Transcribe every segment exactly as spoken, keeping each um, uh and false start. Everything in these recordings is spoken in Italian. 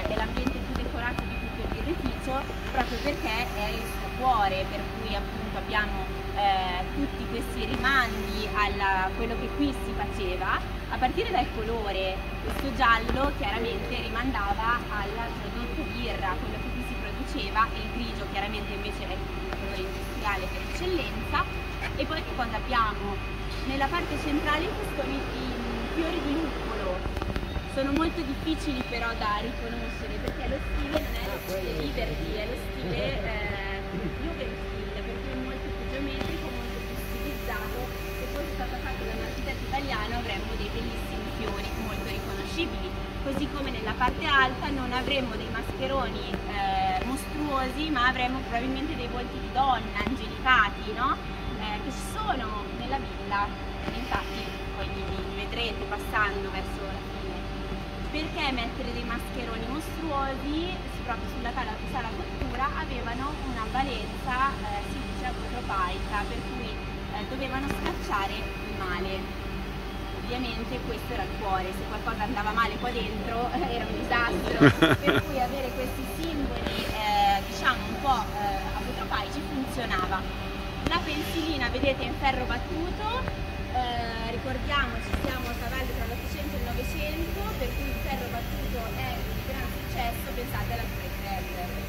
è l'ambiente più decorato di tutto il birrificio, proprio perché è il suo cuore, per cui appunto abbiamo eh, tutti questi rimandi a quello che qui si faceva, a partire dal colore. Questo giallo chiaramente rimandava al prodotto birra, quello che qui si produceva, e il grigio chiaramente invece è il colore industriale per eccellenza. E poi che cosa abbiamo? Nella parte centrale sono i fiori di luppolo, sono molto difficili però da riconoscere, perché lo stile non è lo stile Liberty, è lo stile eh, Jugendstil, per cui è molto più geometrico, molto più stilizzato. Se fosse stato fatto da un architetto italiano avremmo dei bellissimi fiori molto riconoscibili, così come nella parte alta non avremmo dei mascheroni eh, mostruosi, ma avremmo probabilmente dei volti di donna angelicati, no? eh, che ci sono nella villa, infatti poi li, li vedrete passando verso la fine. Perché mettere dei mascheroni mostruosi proprio sulla sala cottura? Avevano una valenza, eh, si dice apotropaica, per cui eh, dovevano scacciare il male. Ovviamente questo era il cuore, se qualcosa andava male qua dentro eh, era un disastro, per cui avere questi simboli eh, diciamo un po' eh, apotropaici funzionava. La pensilina vedete in ferro battuto, eh, ricordiamoci siamo a cavallo tra l'Ottocento e il Novecento, per cui il ferro battuto è un gran successo, pensate alla Spread.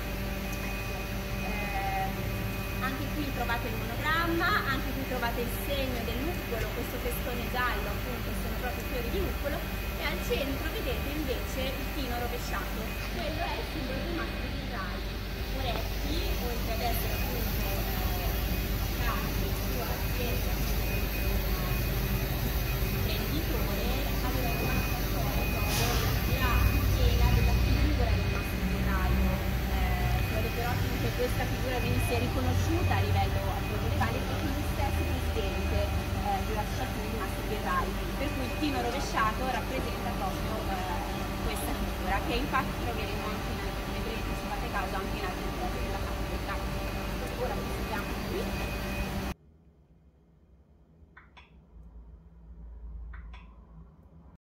Eh, anche qui trovate il monogramma, anche qui trovate il segno del luppolo, questo testone giallo appunto sono proprio fiori di luppolo, e al centro vedete invece il tino rovesciato, quello è il simbolo dei mastri virali. Moretti, oltre ad essere appunto sua azienda imprenditore, aveva una storia proprio la piega della figura del mastro virale. Eh, credo però che questa figura venisse riconosciuta a livello appunto legale perché lui stesso presidente eh, della società di mastri virali, per cui il tino rovesciato rappresenta proprio eh, questa figura, che infatti troveremo anche, vedrete se fate caso, anche